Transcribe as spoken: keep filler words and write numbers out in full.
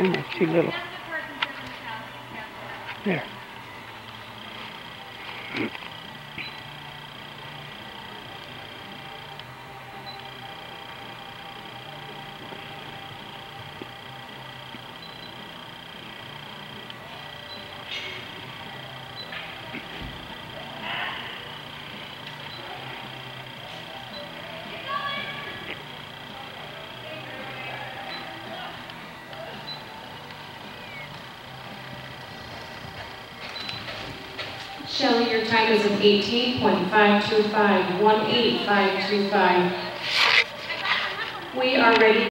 Almost too little. There. Shelley, your time is an eighteen point five two five, one eight five two five. We are ready.